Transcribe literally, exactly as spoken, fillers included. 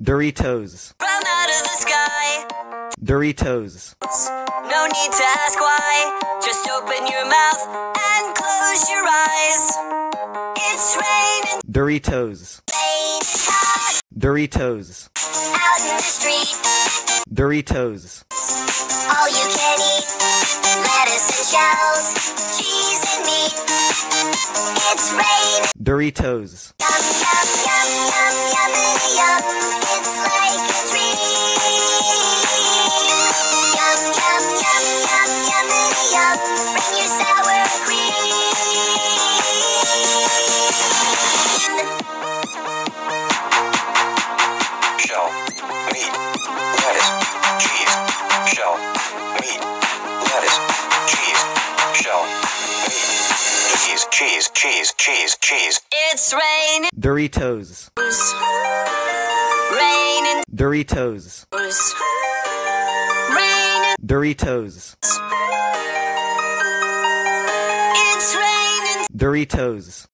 Doritos. From out of the sky. Doritos. No need to ask why. Just open your mouth and close your eyes. It's raining. Doritos. Rain talk. Doritos. Out in the street. Doritos. All you can eat. Lettuce and shells. Cheese and meat. It's raining. Doritos. Yum, yum, yum, yum, yummity yum. It's like a dream. Yum, yum, yum, yum, yummity yum. Bring your sour cream. Shell, meat, lettuce, cheese. Shell, meat, lettuce, cheese. Shell, meat, cheese, cheese, cheese, cheese, cheese. It's raining. Doritos. Raining. Doritos. Raining. Doritos. It's raining. Doritos.